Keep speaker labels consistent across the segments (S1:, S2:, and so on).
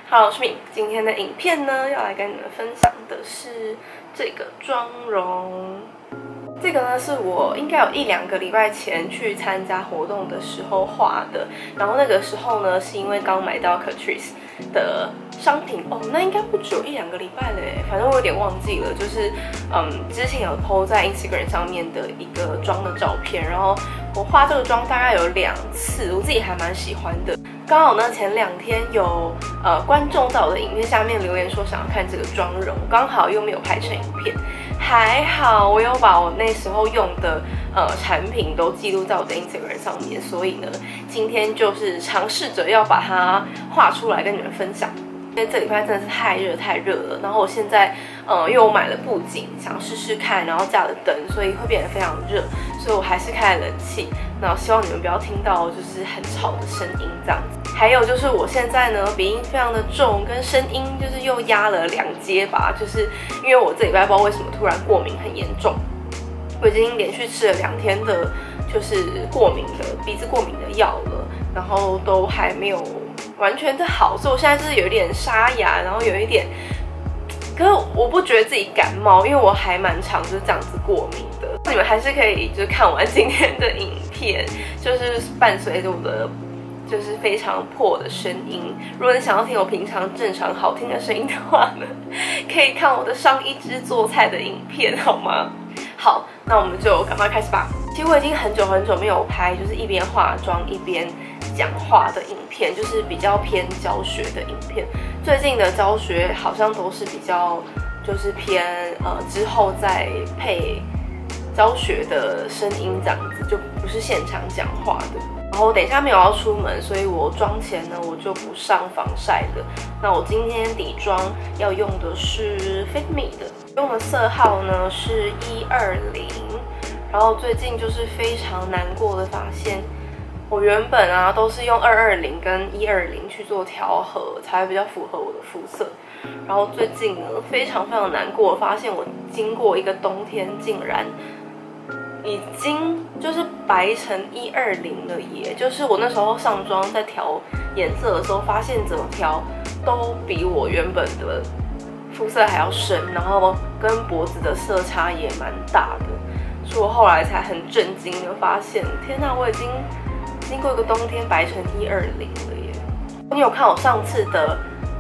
S1: Hello， 我是敏。今天的影片呢，要来跟你们分享的是这个妆容。这个呢，是我应该有1-2个礼拜前去参加活动的时候画的。然后那个时候呢，是因为刚买到 Catrice 的商品哦，那应该不久1-2个礼拜了耶，反正我有点忘记了。就是之前有 po 在 Instagram 上面的一个妆的照片，然后我画这个妆大概有2次，我自己还蛮喜欢的。刚好呢，前2天有观众在我的影片下面留言说想要看这个妆容，刚好又没有拍成影片，还好我有把我那时候用的产品都记录在我的 Instagram 上面，所以呢，今天就是尝试着要把它画出来跟你们分享。因为这礼拜真的是太热了，然后我现在因为我买了布景，想试试看，然后架了灯，所以会变得非常热，所以我还是开了冷气。那希望你们不要听到就是很吵的声音这样子。还有就是我现在呢鼻音非常的重，跟声音就是又压了2阶吧，就是因为我这礼拜不知道为什么突然过敏很严重，我已经连续吃了2天的就是鼻子过敏的药了，然后都还没有完全的好，所以我现在就是有一点沙哑，然后有一点，可是我不觉得自己感冒，因为我还蛮常就是这样子过敏的。你们还是可以就是看完今天的影片，就是伴随着我的就是非常破的声音。如果你想要听我平常正常好听的声音的话呢，可以看我的上一支做菜的影片，好吗？好，那我们就赶快开始吧。其实我已经很久没有拍，就是一边化妆一边讲话的影片，就是比较偏教学的影片。最近的教学好像都是比较就是偏之后再配教学的声音这样子，就不是现场讲话的。然后我等一下没有要出门，所以我妆前呢我就不上防晒的。那我今天底妆要用的是 Fit Me 的，用的色号呢是120。然后最近就是非常难过的发现，我原本啊都是用220跟120去做调和，才会比较符合我的肤色。然后最近呢非常难过，发现我经过一个冬天，竟然已经就是白成120了耶！就是我那时候上妆在调颜色的时候，发现怎么调都比我原本的肤色还要深，然后跟脖子的色差也蛮大的。所以我后来才很震惊的发现，天哪，我已经经过一个冬天白成120了耶！你有看我上次的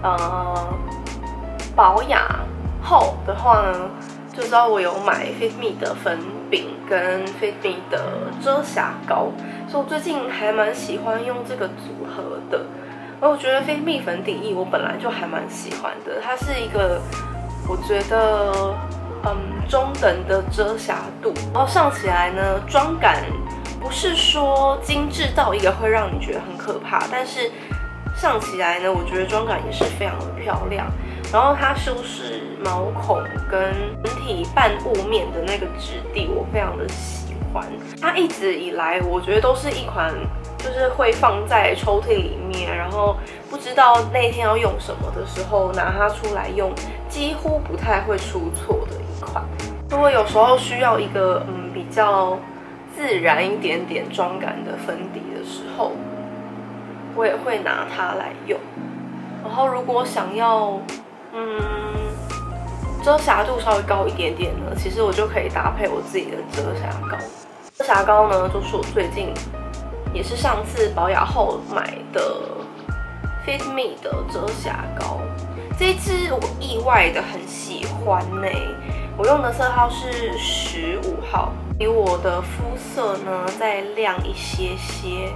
S1: 保养后的话呢，就知道我有买 Fit Me 的粉饼跟 Fit Me 的遮瑕膏，所以我最近还蛮喜欢用这个组合的。而我觉得 Fit Me 粉底液我本来就还蛮喜欢的，它是一个我觉得中等的遮瑕度，然后上起来呢妆感不是说精致到一个会让你觉得很可怕，但是上起来呢我觉得妆感也是非常的漂亮。然后它修饰毛孔跟整体半雾面的那个质地我非常的喜欢。它一直以来我觉得都是一款就是会放在抽屉里面，然后不知道那天要用什么的时候拿它出来用，几乎不太会出错的一款。如果有时候需要一个比较自然一点点妆感的粉底的时候，我也会拿它来用。然后如果想要遮瑕度稍微高一点点呢，其实我就可以搭配我自己的遮瑕膏。遮瑕膏呢，就是我最近也是上次保养后买的 Fit Me 的遮瑕膏。这一支我意外的很喜欢呢，我用的色号是15号，比我的肤色呢再亮一些些。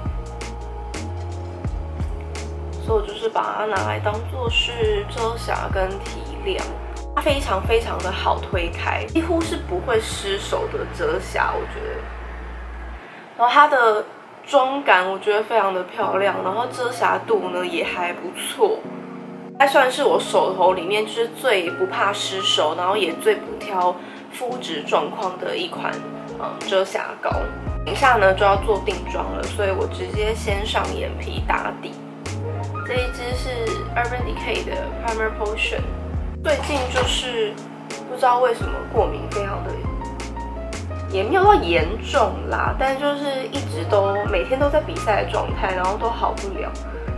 S1: 所以我就是把它拿来当做是遮瑕跟提亮，它非常的好推开，几乎是不会失手的遮瑕，我觉得。然后它的妆感我觉得非常的漂亮，然后遮瑕度呢也还不错，它算是我手头里面就是最不怕失手，然后也最不挑肤质状况的一款遮瑕膏。等一下呢就要做定妆了，所以我直接先上眼皮打底。这一支是 Urban Decay 的 Primer Potion， 最近就是不知道为什么过敏非常的，也没有到严重啦，但就是一直都每天都在比赛的状态，然后都好不了，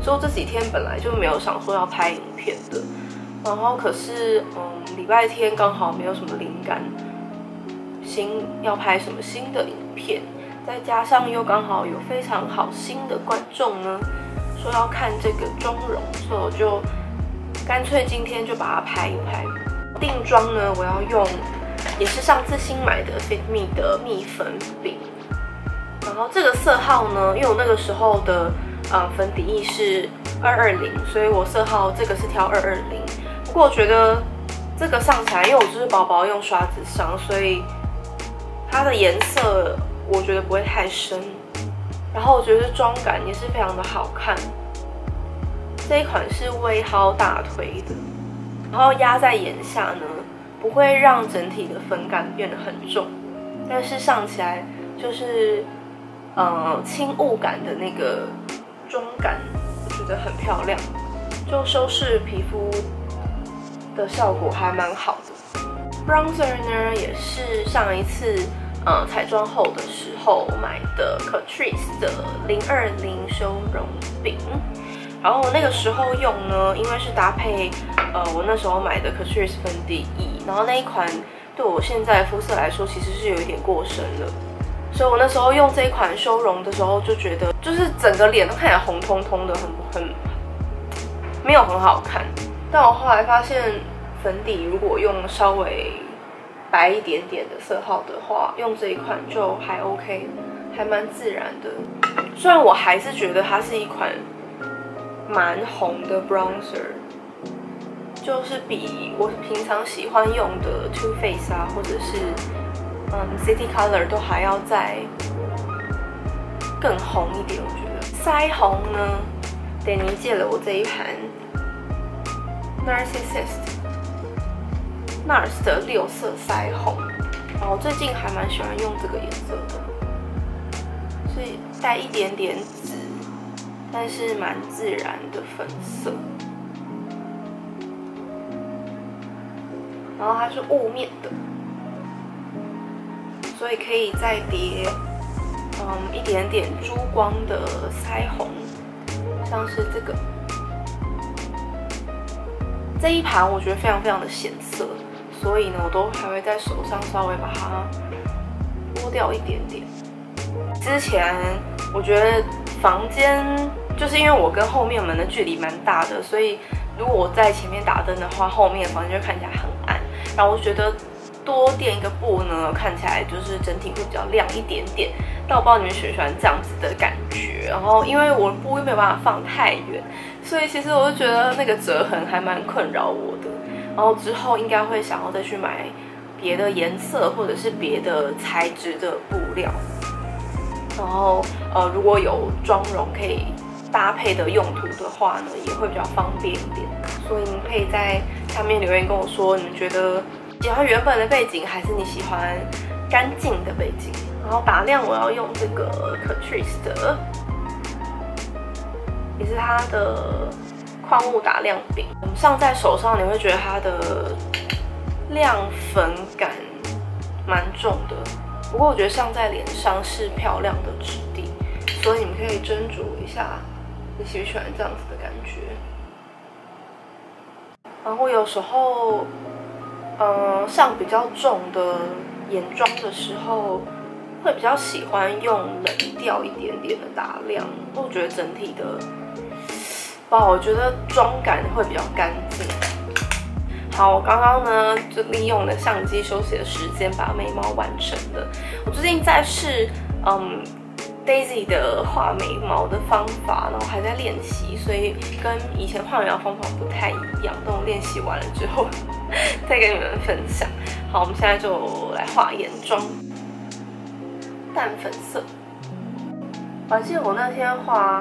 S1: 就这几天本来就没有想说要拍影片的，然后可是礼拜天刚好没有什么灵感，要拍什么新的影片，再加上又刚好有非常好新的观众呢，说要看这个妆容，所以我就干脆今天就把它拍一拍。定妆呢，我要用也是上次新买的 Fit Me 的蜜粉饼，然后这个色号呢，因为我那个时候的粉底液是220，所以我色号这个是挑220。不过我觉得这个上起来，因为我就是薄薄用刷子上，所以它的颜色我觉得不会太深，然后我觉得妆感也是非常的好看。这一款是微薅大推的，然后压在眼下呢，不会让整体的粉感变得很重，但是上起来就是轻雾感的那个妆感，我觉得很漂亮，就修饰皮肤的效果还蛮好的。Bronzer 呢，也是上一次彩妆后的时候买的 Catrice 的020修容饼，然后那个时候用呢，因为是搭配我那时候买的 Catrice 粉底液，然后那一款对我现在肤色来说其实是有一点过深了，所以我那时候用这一款修容的时候就觉得，就是整个脸都看起来红彤彤的，很没有很好看。但我后来发现，粉底如果用稍微白一点点的色号的话，用这一款就还 OK， 还蛮自然的。虽然我还是觉得它是一款蛮红的 bronzer， 就是比我平常喜欢用的 Too Faced 啊，或者是City Color 都还要再更红一点。我觉得腮红呢，等尼借了我这一盘 NARS 的6色腮红，然后最近还蛮喜欢用这个颜色的，是带一点点紫，但是蛮自然的粉色，然后它是雾面的，所以可以再叠一点点珠光的腮红，像是这个。这一盘我觉得非常非常的显色，所以呢，我都还会在手上稍微把它拨掉一点点。之前我觉得房间就是因为我跟后面门的距离蛮大的，所以如果我在前面打灯的话，后面的房间就看起来很暗。然后我觉得多垫一个布呢，看起来就是整体会比较亮一点点。但我不知道你们喜不喜欢这样子的感觉。然后因为我的布又没有办法放太远，所以其实我就觉得那个折痕还蛮困扰我的。然后之后应该会想要再去买别的颜色或者是别的材质的布料。然后如果有妆容可以搭配的用途的话呢，也会比较方便一点。所以你们可以在下面留言跟我说，你们觉得喜欢原本的背景，还是你喜欢干净的背景？然后打亮我要用这个 Catrice 的，也是它的矿物打亮饼。上在手上你会觉得它的亮粉感蛮重的，不过我觉得上在脸上是漂亮的质地，所以你们可以斟酌一下你喜不喜欢这样子的感觉。然后有时候上比较重的眼妆的时候，会比较喜欢用冷调一点点的打亮，我觉得整体的，我觉得妆感会比较干净。好，我刚刚呢就利用了相机休息的时间把眉毛完成了。我最近在试Daisy 的画眉毛的方法，然后还在练习，所以跟以前画眉毛方法不太一样。等我练习完了之后再跟你们分享。好，我们现在就来画眼妆，淡粉色。我还记得我那天画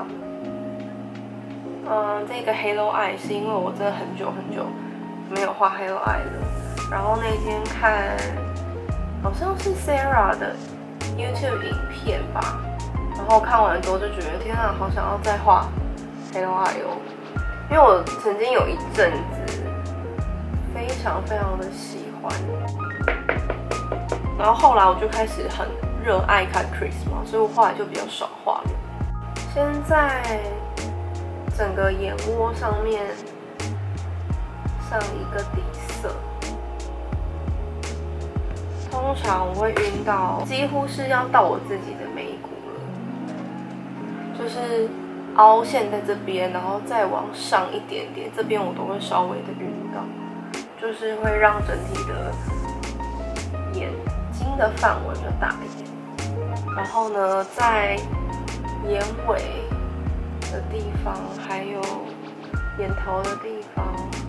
S1: 这个 Halo Eye 是因为我真的很久没有画 Halo Eye 了，然后那天看好像是 Sarah 的 YouTube 影片吧，然后看完之后就觉得天啊，好想要再画 Halo Eye 哦，因为我曾经有一阵子非常的喜欢，然后后来我就开始很热爱Catrice嘛，所以我后来就比较少画了。现在整个眼窝上面上一个底色。通常我会晕到几乎是要到我自己的眉骨了，就是凹陷在这边，然后再往上一点点，这边我都会稍微的晕到，就是会让整体的眼睛的范围比较大一点。然后呢，在眼尾的地方，还有眼头的地方，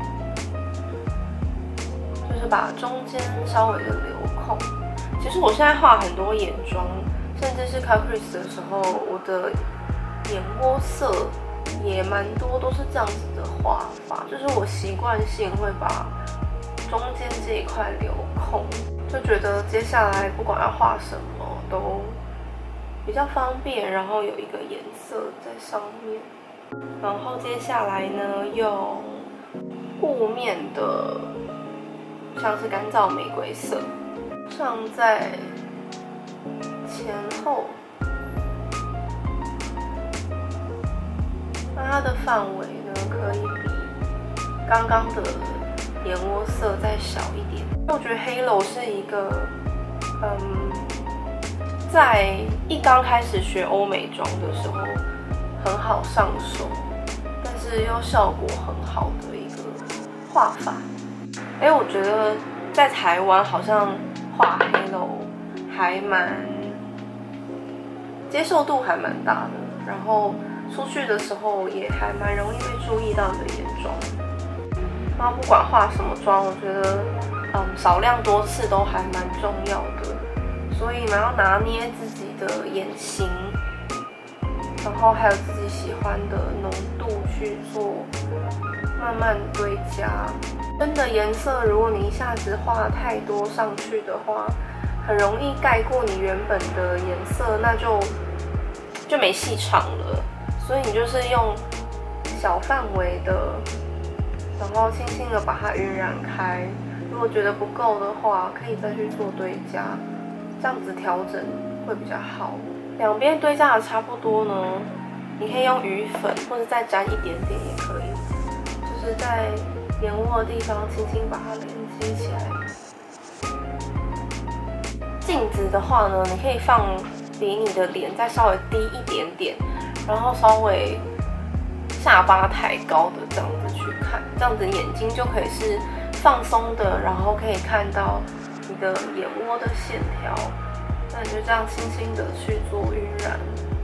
S1: 就是把中间稍微的留空。其实我现在画很多眼妆，甚至是 Catrice 的时候，我的眼窝色也蛮多都是这样子的画法，就是我习惯性会把中间这一块留空，就觉得接下来不管要画什么都比较方便，然后有一个颜色在上面。然后接下来呢，用雾面的像是干燥玫瑰色上在前后，那它的范围呢可以比刚刚的眼窝色再小一点。我觉得 Halo 是一个在一刚开始学欧美妆的时候很好上手，但是又效果很好的一个画法。我觉得在台湾好像画 Halo 还蛮接受度还蛮大的，然后出去的时候也还蛮容易被注意到你的眼妆。然后不管画什么妆，我觉得少量多次都还蛮重要的。所以你们要拿捏自己的眼型，然后还有自己喜欢的浓度去做慢慢堆加。真的颜色，如果你一下子画太多上去的话，很容易盖过你原本的颜色，那就没戏唱了。所以你就是用小范围的，然后轻轻的把它晕染开。如果觉得不够的话，可以再去做堆加。这样子调整会比较好。两边堆加的差不多呢，你可以用鱼粉，或者再沾一点点也可以，就是在眼窝的地方轻轻把它连接起来。镜子的话呢，你可以放比你的脸再稍微低一点点，然后稍微下巴抬高的这样子去看，这样子眼睛就可以是放松的，然后可以看到你的眼窝的线条。那你就这样轻轻的去做晕染。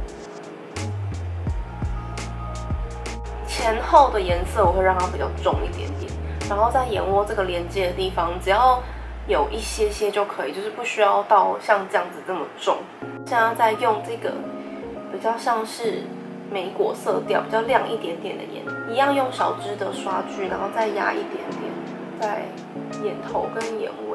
S1: 前后的颜色我会让它比较重一点点，然后在眼窝这个连接的地方，只要有一些些就可以，就是不需要到像这样子这么重。现在再用这个比较像是莓果色调、比较亮一点点的眼，一样用小支的刷具，然后再压一点点在眼头跟眼尾。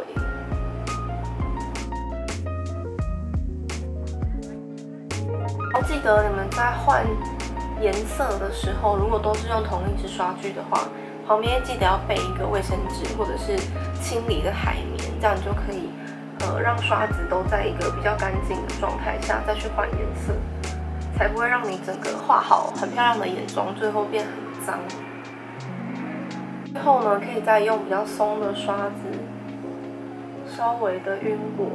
S1: 记得你们在换颜色的时候，如果都是用同一支刷具的话，旁边记得要备一个卫生纸或者是清理的海绵，这样你就可以让刷子都在一个比较干净的状态下再去换颜色，才不会让你整个画好很漂亮的眼妆最后变很脏。最后呢，可以再用比较松的刷子稍微的晕过。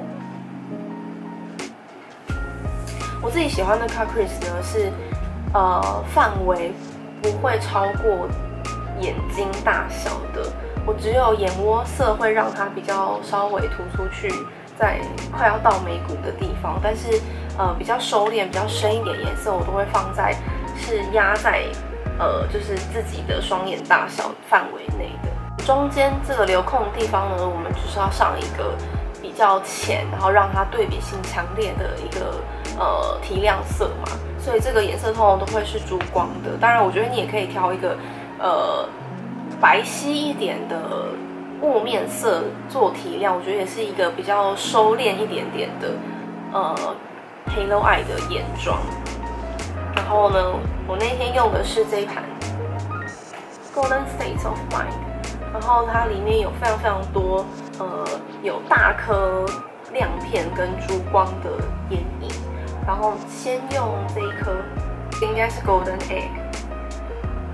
S1: 我自己喜欢的 Catrice 呢是，范围不会超过眼睛大小的，我只有眼窝色会让它比较稍微突出去，在快要到眉骨的地方，但是比较收敛、比较深一点颜色，我都会放在是压在就是自己的双眼大小范围内的。中间这个留空的地方呢，我们就是要上一个比较浅，然后让它对比性强烈的一个提亮色嘛，所以这个颜色通常都会是珠光的。当然，我觉得你也可以挑一个白皙一点的雾面色做提亮，我觉得也是一个比较收敛一点点的Halo Eye 的眼妆。然后呢，我那天用的是这一盘 Golden State of Mind， 然后它里面有非常非常多有大颗亮片跟珠光的眼影。然后先用这一颗，应该是 Golden Egg，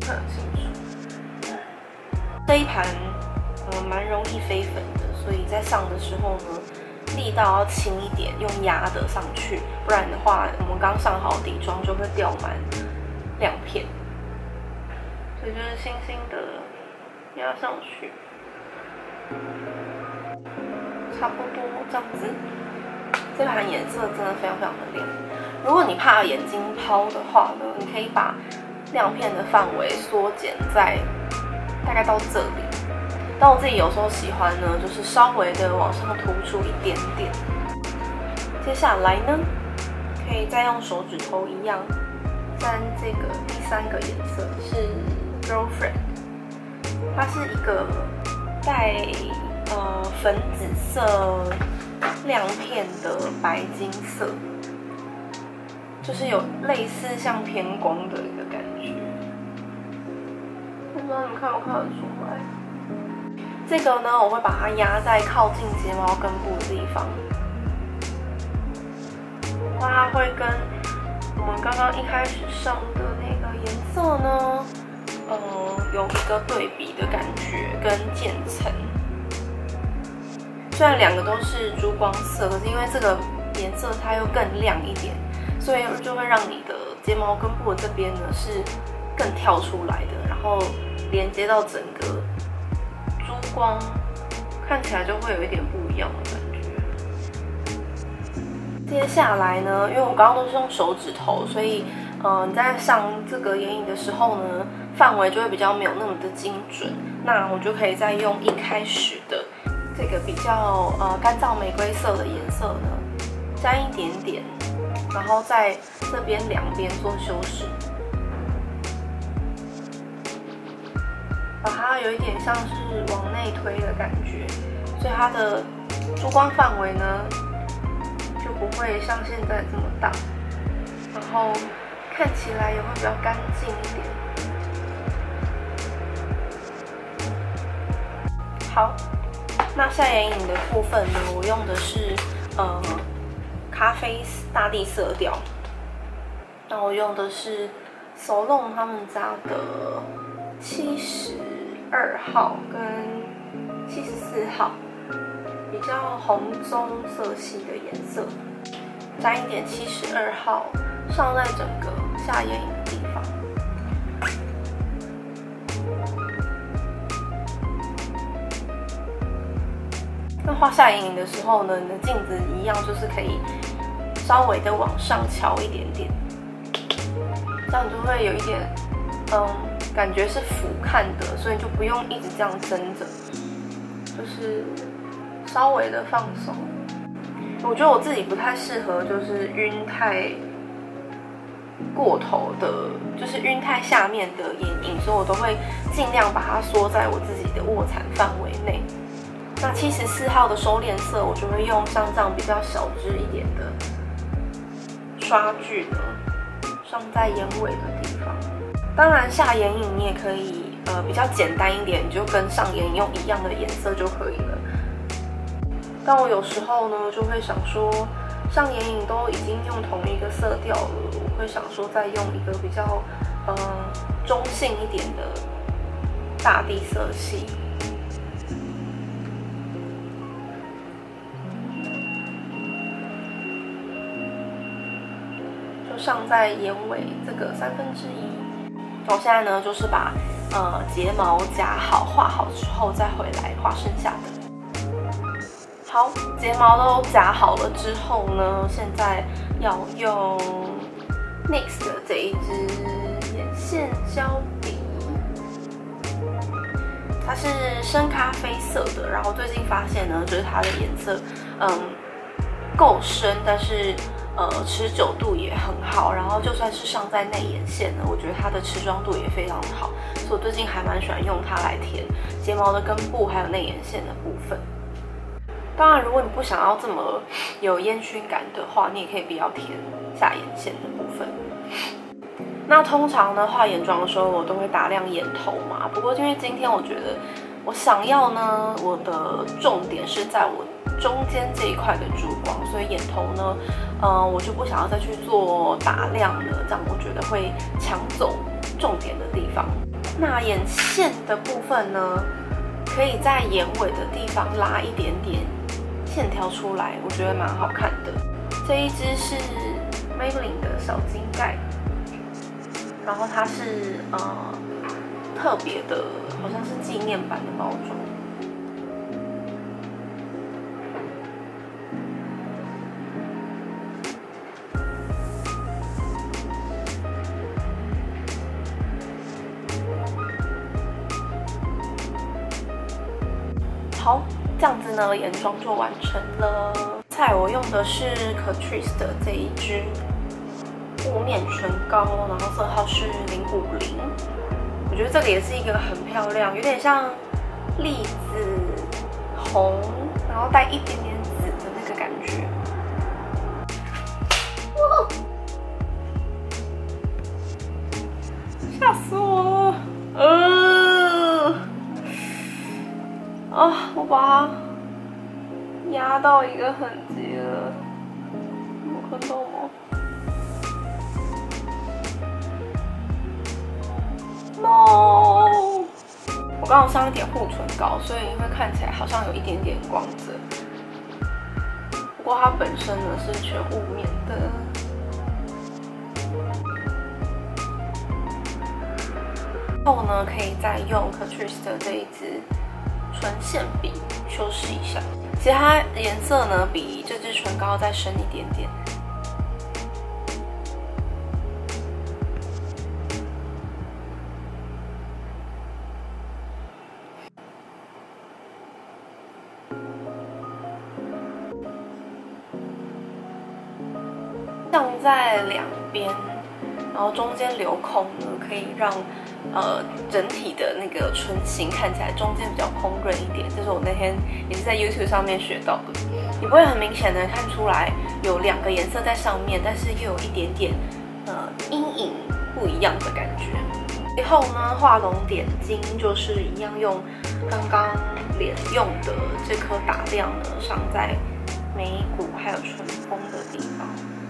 S1: 看得清楚。这一盘蛮容易飞粉的，所以在上的时候呢，力道要轻一点，用压的上去，不然的话，我们刚上好底妆就会掉满亮片。所以就是轻轻的压上去，差不多这样子。这盘颜色真的非常非常的亮。如果你怕眼睛抛的话呢，你可以把亮片的范围缩减在大概到这里。但我自己有时候喜欢呢，就是稍微的往上突出一点点。接下来呢，可以再用手指头一样沾这个第3个颜色是 Girlfriend， 它是一个带粉紫色亮片的白金色，就是有类似像偏光的一个感觉。不知道你们看不看得出来？这个呢，我会把它压在靠近睫毛根部的地方，它会跟我们刚刚一开始上的那个颜色呢，有一个对比的感觉跟渐层。虽然两个都是珠光色，可是因为这个颜色它又更亮一点，所以就会让你的睫毛根部的这边呢是更跳出来的，然后连接到整个珠光，看起来就会有一点不一样的感觉。接下来呢，因为我刚刚都是用手指头，所以你在上这个眼影的时候呢，范围就会比较没有那么的精准。那我就可以再用一开始的这个比较干燥玫瑰色的颜色呢，沾一点点，然后在这边两边做修饰，把它有一点像是往内推的感觉，所以它的珠光范围呢就不会像现在这么大，然后看起来也会比较干净一点。好，那下眼影的部分呢，我用的是咖啡大地色调，那我用的是 Solon 他们家的72号跟74号，比较红棕色系的颜色，沾一点72号上在整个下眼影的地方。那画下眼影的时候呢，你的镜子一样就是可以稍微的往上翘一点点，这样你就会有一点感觉是俯瞰的，所以你就不用一直这样睁着，就是稍微的放松。我觉得我自己不太适合就是晕太过头的，就是晕太下面的眼影，所以我都会尽量把它缩在我自己的卧蚕范围内。那74号的收敛色，我就会用像这样比较小支一点的刷具呢，上在眼尾的地方。当然下眼影你也可以比较简单一点，你就跟上眼影用一样的颜色就可以了。但我有时候呢就会想说，上眼影都已经用同一个色调了，我会想说再用一个比较中性一点的大地色系。上在眼尾这个1/3。我现在呢就是把睫毛夹好画好之后再回来画剩下的。好，睫毛都夹好了之后呢，现在要用 NYX 的这一支眼线胶笔，它是深咖啡色的，然后最近发现呢，就是它的颜色够深，但是持久度也很好，然后就算是上在内眼线呢，我觉得它的持妆度也非常的好，所以我最近还蛮喜欢用它来填睫毛的根部还有内眼线的部分。当然，如果你不想要这么有烟熏感的话，你也可以不要填下眼线的部分。那通常呢，画眼妆的时候我都会打亮眼头嘛，不过因为今天我觉得我想要呢，我的重点是在我中间这一块的珠光，所以眼头呢，我就不想要再去做打亮了，这样我觉得会抢走重点的地方。 那眼线的部分呢，可以在眼尾的地方拉一点点线条出来，我觉得蛮好看的。这一支是 Maybelline 的小金盖，然后它是特别的，好像是纪念版的包装。好，这样子呢，眼妆就完成了。菜我用的是 Catrice 的这一支雾面唇膏，然后色号是050。我觉得这个也是一个很漂亮，有点像栗子红，然后带一点点紫的那个感觉。哇！吓死我了！我把它压到一个痕迹了，有看到吗 ？No！ 我刚好上一点护唇膏，所以会看起来好像有一点点光泽。不过它本身呢是全雾面的。后呢，可以再用 Catrice 的这一支唇线笔修饰一下，其实它颜色呢比这支唇膏再深一点点。上在两边，然后中间留空呢，可以让整体的那个唇形看起来中间比较丰润一点，这是我那天也是在 YouTube 上面学到的。你不会很明显的看出来有两个颜色在上面，但是又有一点点阴影不一样的感觉。最后呢，画龙点睛就是一样用刚刚脸用的这颗打亮呢，上在眉骨还有唇峰的地方。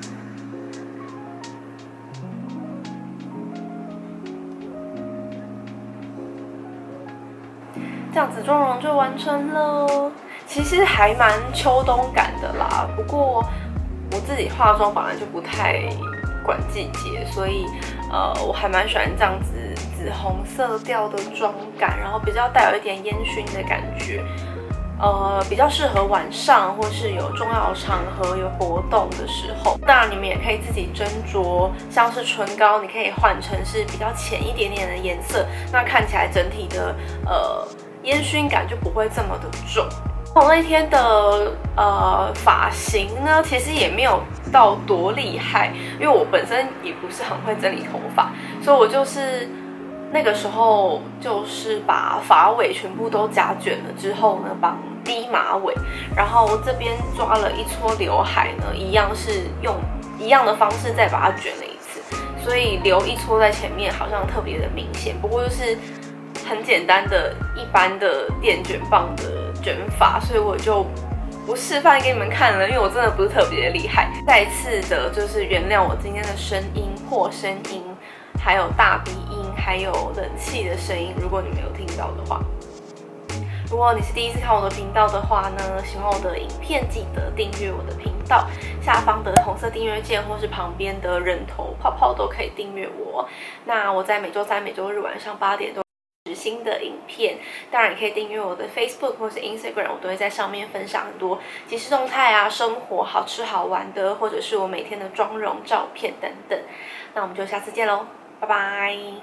S1: 这样子妆容就完成了，其实还蛮秋冬感的啦。不过我自己化妆本来就不太管季节，所以我还蛮喜欢这样子紫红色调的妆感，然后比较带有一点烟熏的感觉。比较适合晚上或是有重要场合有活动的时候。当然，你们也可以自己斟酌，像是唇膏，你可以换成是比较浅一点点的颜色，那看起来整体的烟熏感就不会这么的重。我那天的发型呢，其实也没有到多厉害，因为我本身也不是很会整理头发，所以我就是那个时候就是把发尾全部都夹卷了之后呢，绑低马尾，然后这边抓了一撮刘海呢，一样是用一样的方式再把它卷了一次，所以留一撮在前面好像特别的明显。不过就是很简单的一般的电卷棒的卷法，所以我就不示范给你们看了，因为我真的不是特别的厉害。再一次的就是原谅我今天的声音、破声音，还有大鼻音，还有冷气的声音，如果你没有听到的话。如果你是第一次看我的频道的话呢，喜欢我的影片记得订阅我的频道，下方的红色订阅键或是旁边的人头泡泡都可以订阅我。那我在每周三、每周日晚上8点都有新的影片，当然也可以订阅我的 Facebook 或是 Instagram， 我都会在上面分享很多即时动态啊、生活好吃好玩的，或者是我每天的妆容照片等等。那我们就下次见喽，拜拜。